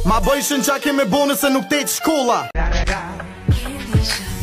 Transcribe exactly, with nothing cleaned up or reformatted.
Ma bëjshën qa keme bone se nuk te të shkolla. Candy shop.